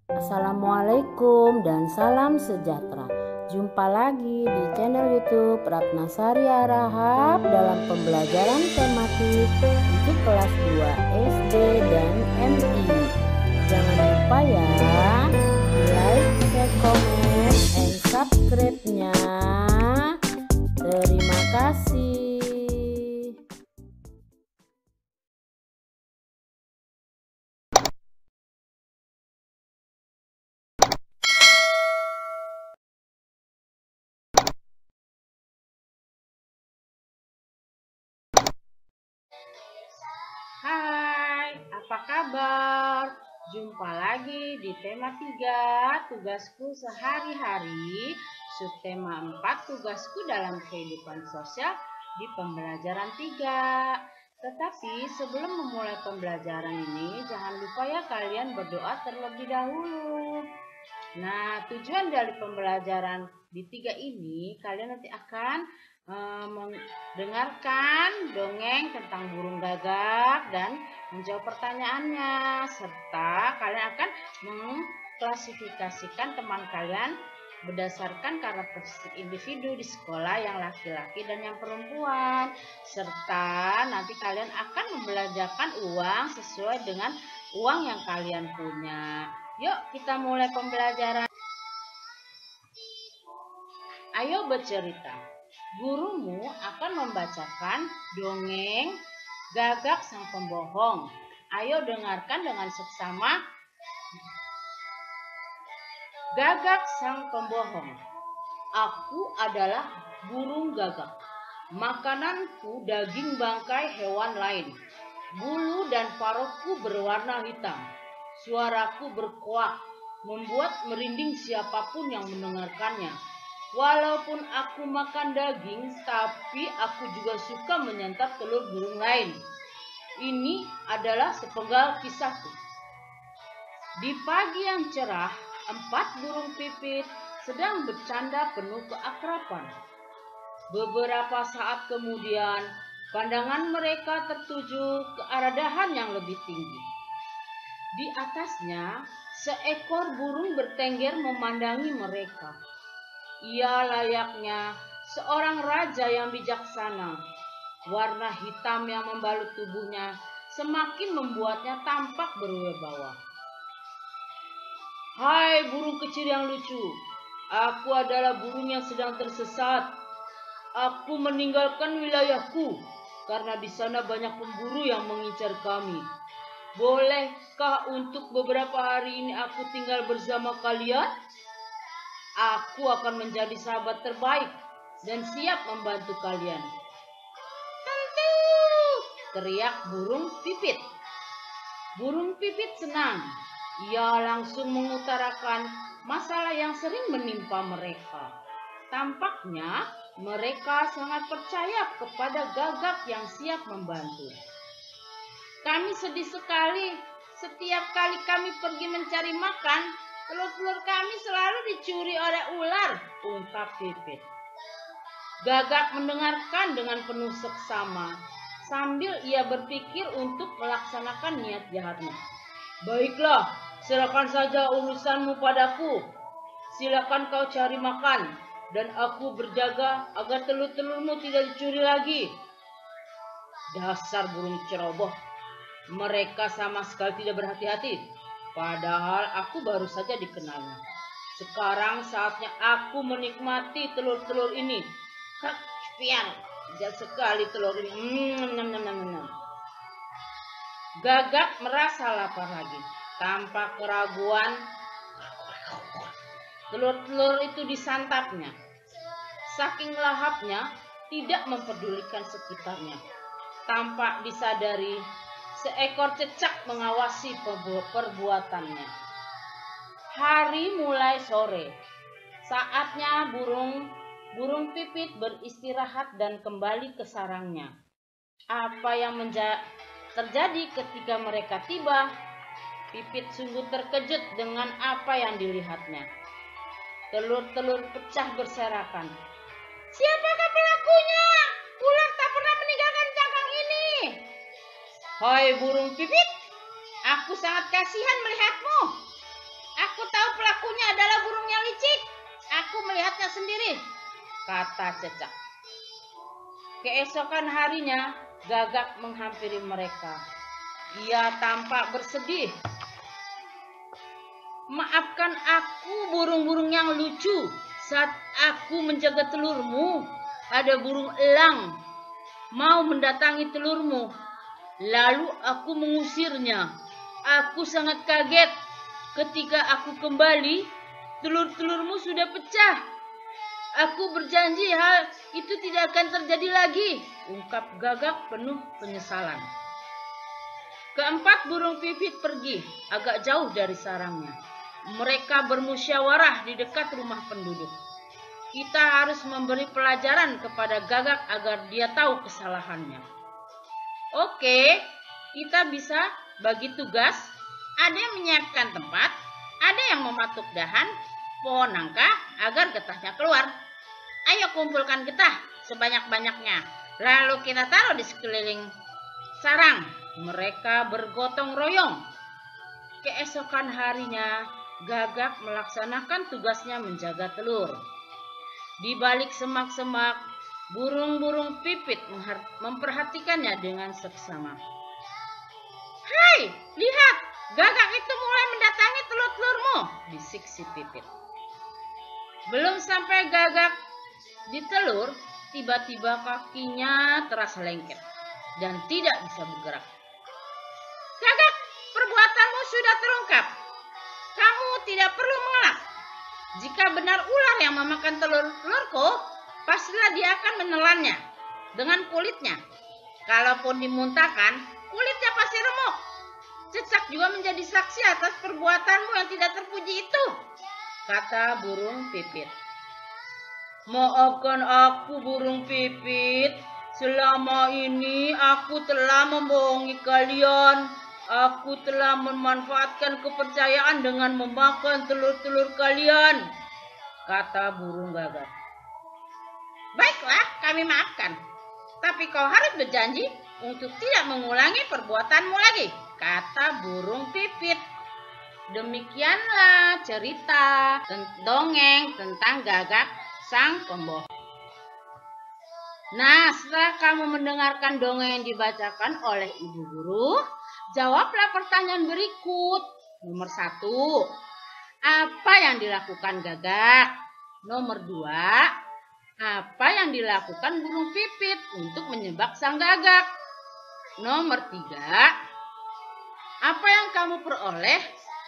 Assalamualaikum dan salam sejahtera. Jumpa lagi di channel YouTube Ratnasari Harahap dalam pembelajaran tematik untuk kelas 2 SD dan MI. Jangan lupa ya, like, share, comment, and subscribe-nya. Terima kasih. Hai, apa kabar? Jumpa lagi di tema 3, tugasku sehari-hari, subtema 4, tugasku dalam kehidupan sosial di pembelajaran 3. Tetapi sebelum memulai pembelajaran ini, jangan lupa ya kalian berdoa terlebih dahulu. Nah, tujuan dari pembelajaran di 3 ini, kalian nanti akan mendengarkan dongeng tentang burung gagak dan menjawab pertanyaannya, serta kalian akan mengklasifikasikan teman kalian berdasarkan karakteristik individu di sekolah yang laki-laki dan yang perempuan, serta nanti kalian akan membelanjakan uang sesuai dengan uang yang kalian punya. Yuk kita mulai pembelajaran. Ayo bercerita. Gurumu akan membacakan dongeng Gagak Sang Pembohong. Ayo dengarkan dengan seksama. Gagak Sang Pembohong. Aku adalah burung gagak. Makananku daging bangkai hewan lain. Bulu dan parutku berwarna hitam. Suaraku berkuak, membuat merinding siapapun yang mendengarkannya. Walaupun aku makan daging, tapi aku juga suka menyantap telur burung lain. Ini adalah sepenggal kisahku. Di pagi yang cerah, 4 burung pipit sedang bercanda penuh keakraban. Beberapa saat kemudian, pandangan mereka tertuju ke arah dahan yang lebih tinggi. Di atasnya, seekor burung bertengger memandangi mereka. Ia layaknya seorang raja yang bijaksana. Warna hitam yang membalut tubuhnya semakin membuatnya tampak berwibawa. Hai burung kecil yang lucu, aku adalah burung yang sedang tersesat. Aku meninggalkan wilayahku karena di sana banyak pemburu yang mengincar kami. Bolehkah untuk beberapa hari ini aku tinggal bersama kalian? Aku akan menjadi sahabat terbaik dan siap membantu kalian. Tentu, teriak burung pipit. Burung pipit senang. Ia langsung mengutarakan masalah yang sering menimpa mereka. Tampaknya mereka sangat percaya kepada gagak yang siap membantu. Kami sedih sekali. Setiap kali kami pergi mencari makan, telur-telur kami selalu dicuri oleh ular, ungkap Pipit. Gagak mendengarkan dengan penuh seksama, sambil ia berpikir untuk melaksanakan niat jahatnya. Baiklah, serahkan saja urusanmu padaku. Silakan kau cari makan, dan aku berjaga agar telur-telurmu tidak dicuri lagi. Dasar burung ceroboh, mereka sama sekali tidak berhati-hati. Padahal aku baru saja dikenalnya. Sekarang saatnya aku menikmati telur-telur ini. Pian, lezat sekali telur ini. Gagak merasa lapar lagi. Tanpa keraguan, telur-telur itu disantapnya. Saking lahapnya, tidak mempedulikan sekitarnya. Tanpa disadari, seekor cecak mengawasi perbuatannya. Hari mulai sore. Saatnya burung pipit beristirahat dan kembali ke sarangnya. Apa yang terjadi ketika mereka tiba? Pipit sungguh terkejut dengan apa yang dilihatnya. Telur-telur pecah berserakan. Siapakah pelakunya? Ular tak pernah meninggalkan cangkang ini. Hai burung pipit, aku sangat kasihan melihatmu. Aku aku melihatnya sendiri, kata Cecak. Keesokan harinya, Gagak menghampiri mereka. Ia tampak bersedih. Maafkan aku, burung-burung yang lucu. Saat aku menjaga telurmu, ada burung elang mau mendatangi telurmu. Lalu aku mengusirnya. Aku sangat kaget. Ketika aku kembali, telur-telurmu sudah pecah. Aku berjanji hal itu tidak akan terjadi lagi, ungkap Gagak penuh penyesalan. Keempat burung pipit pergi agak jauh dari sarangnya. Mereka bermusyawarah di dekat rumah penduduk. Kita harus memberi pelajaran kepada Gagak agar dia tahu kesalahannya. Oke, kita bisa bagi tugas. Ada yang menyiapkan tempat, ada yang mematuk dahan pohon nangka agar getahnya keluar. Ayo kumpulkan getah sebanyak-banyaknya, lalu kita taruh di sekeliling sarang. Mereka bergotong royong. Keesokan harinya, Gagak melaksanakan tugasnya menjaga telur. Di balik semak-semak, burung-burung pipit memperhatikannya dengan seksama. Hai, lihat, Gagak itu mulai mendatangi telur-telurmu, bisik si pipit. Belum sampai Gagak di telur, tiba-tiba kakinya terasa lengket dan tidak bisa bergerak. Gagak, perbuatanmu sudah terungkap. Kamu tidak perlu mengelak. Jika benar ular yang memakan telur-telurku, pastilah dia akan menelannya dengan kulitnya. Kalaupun dimuntahkan, kulitnya pasti remuk. Cecak juga menjadi saksi atas perbuatanmu yang tidak terpuji itu, kata burung pipit. Maafkan aku, burung pipit. Selama ini aku telah membohongi kalian. Aku telah memanfaatkan kepercayaan dengan memakan telur-telur kalian, kata burung Gagak. Baiklah, kami maafkan. Tapi kau harus berjanji untuk tidak mengulangi perbuatanmu lagi, kata burung pipit. Demikianlah cerita dongeng tentang Gagak sang pembohong. Nah, setelah kamu mendengarkan dongeng yang dibacakan oleh ibu guru, jawablah pertanyaan berikut. Nomor 1, apa yang dilakukan Gagak? Nomor 2, apa yang dilakukan burung pipit untuk menyebab sang Gagak? Nomor 3, apa yang kamu peroleh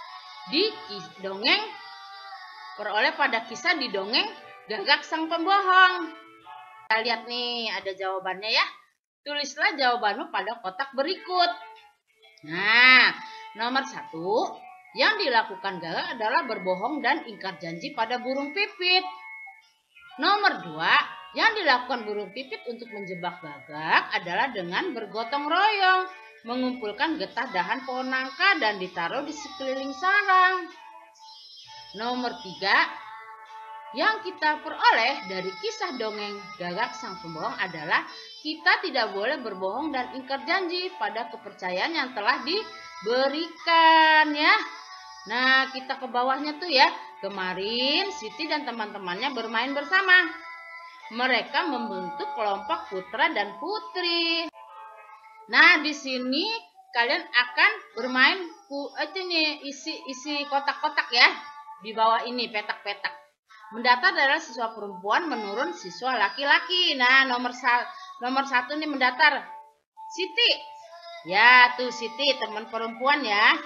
pada kisah di dongeng Gagak sang pembohong? Kita lihat nih, ada jawabannya ya. Tulislah jawabanmu pada kotak berikut. Nah, nomor 1, yang dilakukan Gagak adalah berbohong dan ingkar janji pada burung pipit. Nomor 2, yang dilakukan burung pipit untuk menjebak Gagak adalah dengan bergotong royong, mengumpulkan getah dahan pohon nangka dan ditaruh di sekeliling sarang. Nomor 3, yang kita peroleh dari kisah dongeng Gagak sang pembohong adalah kita tidak boleh berbohong dan ingkar janji pada kepercayaan yang telah diberikan ya. Nah, kita ke bawahnya tuh ya. Kemarin Siti dan teman-temannya bermain bersama. Mereka membentuk kelompok putra dan putri. Nah, di sini kalian akan bermain isi kotak-kotak ya. Di bawah ini petak-petak. Mendatar adalah siswa perempuan, menurun siswa laki-laki. Nah, nomor 1 nih mendatar. Siti. Ya, tuh Siti, teman perempuan ya.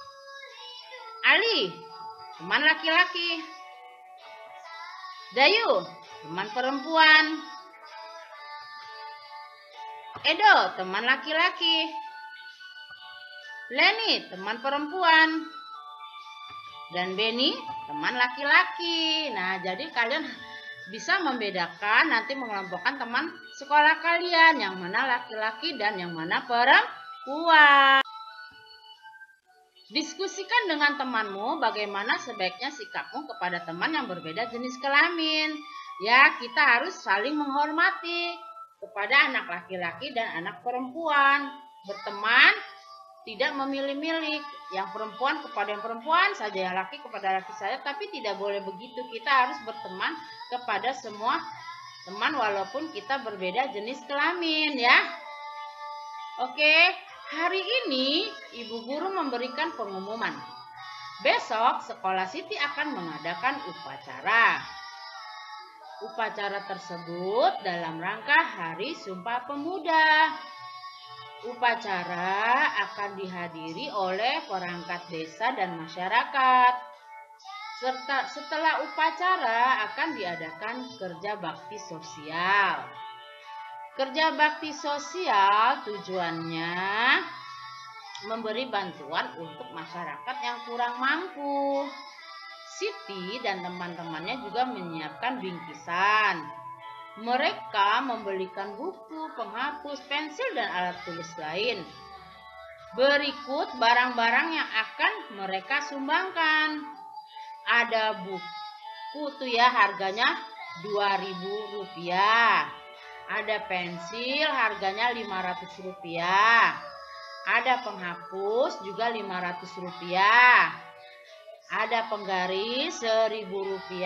Ali, teman laki-laki. Dayu, teman perempuan. Edo, teman laki-laki. Leni, teman perempuan. Dan Beni, teman laki-laki. Nah, jadi kalian bisa membedakan, nanti mengelompokkan teman sekolah kalian, yang mana laki-laki dan yang mana perempuan. Diskusikan dengan temanmu bagaimana sebaiknya sikapmu kepada teman yang berbeda jenis kelamin. Ya, kita harus saling menghormati kepada anak laki-laki dan anak perempuan. Berteman tidak memilih-milih, yang perempuan kepada yang perempuan saja, yang laki kepada laki saja, tapi tidak boleh begitu. Kita harus berteman kepada semua teman walaupun kita berbeda jenis kelamin ya. Oke, hari ini Ibu Guru memberikan pengumuman. Besok sekolah Siti akan mengadakan upacara. Upacara tersebut dalam rangka Hari Sumpah Pemuda. Upacara akan dihadiri oleh perangkat desa dan masyarakat. Setelah upacara akan diadakan kerja bakti sosial. Kerja bakti sosial tujuannya memberi bantuan untuk masyarakat yang kurang mampu. Siti dan teman-temannya juga menyiapkan bingkisan. Mereka membelikan buku, penghapus, pensil, dan alat tulis lain. Berikut barang-barang yang akan mereka sumbangkan. Ada buku tuh ya, harganya Rp2.000. Ada pensil harganya Rp500. Ada penghapus juga Rp500. Ada penggaris Rp1.000.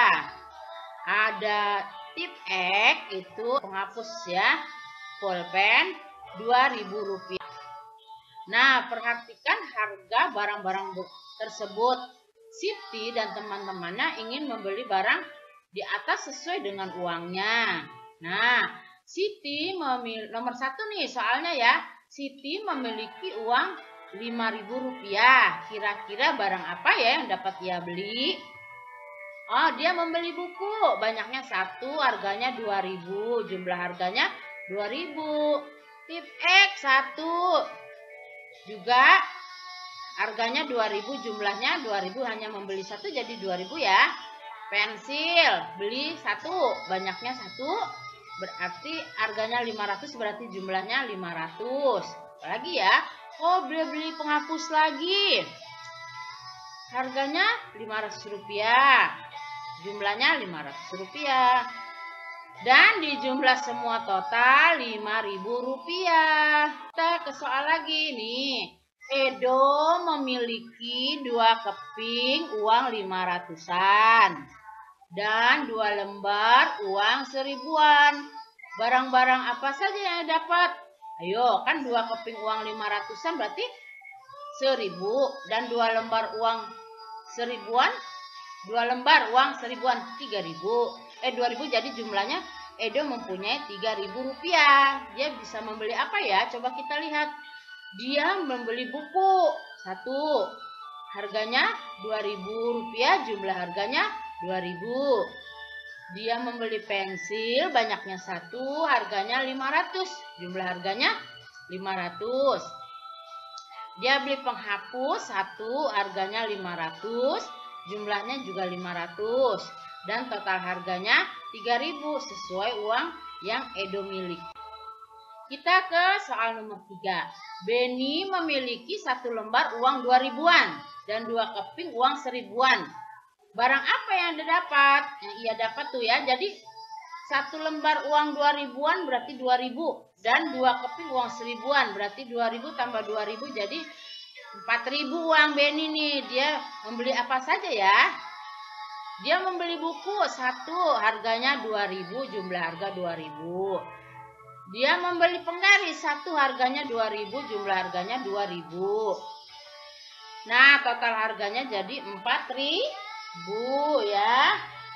Ada tip X itu penghapus ya, pulpen Rp2.000. Nah, perhatikan harga barang-barang tersebut. Siti dan teman-temannya ingin membeli barang di atas sesuai dengan uangnya. Nah, Siti nomor 1 nih soalnya ya. Siti memiliki uang Rp5.000. Kira-kira barang apa ya yang dapat ia beli? Oh, dia membeli buku. Banyaknya 1, harganya Rp2.000. Jumlah harganya Rp2.000. Tip X 1. Juga harganya Rp2.000. Jumlahnya Rp2.000. Hanya membeli 1 jadi Rp2.000 ya. Pensil. Beli 1. Banyaknya 1. Berarti harganya Rp500. Berarti jumlahnya Rp500. Apalagi ya? Oh, beli penghapus lagi. Harganya Rp500. Jumlahnya Rp500. Dan di jumlah semua total Rp5.000. Kita ke soal lagi nih. Edo memiliki 2 keping uang 500-an dan 2 lembar uang 1000-an. Barang-barang apa saja yang dapat? Ayo, kan 2 keping uang 500-an berarti 1000 dan 2 lembar uang 1000-an. 2 lembar uang 1000-an 2.000 jadi jumlahnya Edo mempunyai Rp3.000. Dia bisa membeli apa ya? Coba kita lihat. Dia membeli buku 1. Harganya Rp2.000, jumlah harganya Rp2.000. Dia membeli pensil banyaknya 1, harganya Rp500, jumlah harganya Rp500. Dia beli penghapus 1, harganya Rp500. Jumlahnya juga Rp500 dan total harganya Rp3.000 sesuai uang yang Edo miliki. Kita ke soal nomor 3. Beni memiliki 1 lembar uang 2.000-an dan 2 keping uang 1.000-an. Barang apa yang dia dapat? Yang ia dapat tuh ya. Jadi 1 lembar uang 2.000-an berarti 2.000 dan 2 keping uang 1.000-an berarti 2.000 tambah 2.000 jadi 4.000 uang Beni nih. Dia membeli apa saja ya? Dia membeli buku 1, harganya Rp2.000, jumlah harga Rp2.000. Dia membeli penggaris 1, harganya Rp2.000, jumlah harganya Rp2.000. Nah, total harganya jadi Rp4.000 ya.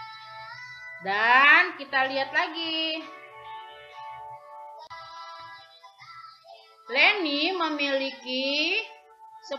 Dan kita lihat lagi. Leni memiliki 10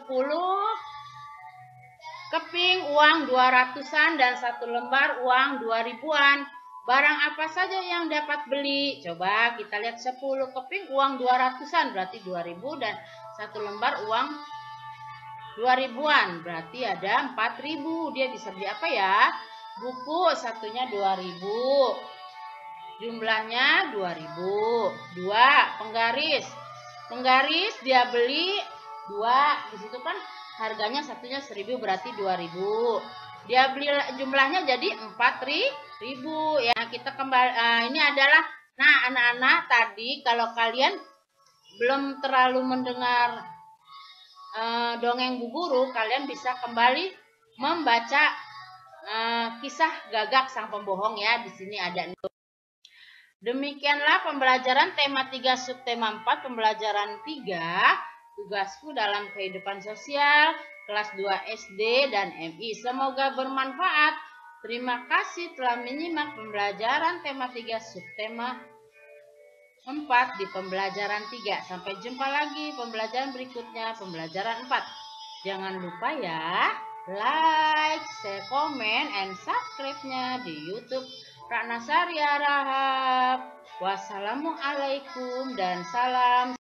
keping uang 200-an dan 1 lembar uang 2.000-an. Barang apa saja yang dapat beli? Coba kita lihat 10 keping uang 200-an berarti 2.000 dan 1 lembar uang 2.000-an berarti ada 4.000. Dia bisa beli apa ya? Buku satunya 2.000. Jumlahnya 2.000. 2 penggaris. Penggaris dia beli 2. Di situ kan harganya satunya 1.000 berarti 2.000. Dia beli jumlahnya jadi 4.000 ya. Kita kembali ini adalah anak-anak tadi kalau kalian belum terlalu mendengar dongeng Bu Guru, kalian bisa kembali membaca kisah Gagak Sang Pembohong ya. Di sini ada. Demikianlah pembelajaran tema 3 subtema 4 pembelajaran 3 tugasku dalam kehidupan sosial kelas 2 SD dan MI. Semoga bermanfaat. Terima kasih telah menyimak pembelajaran tema 3 subtema 4 di pembelajaran 3. Sampai jumpa lagi pembelajaran berikutnya, pembelajaran 4. Jangan lupa ya, like, share, komen, and subscribe-nya di YouTube Ratna Sari Rahab. Wassalamualaikum dan salam.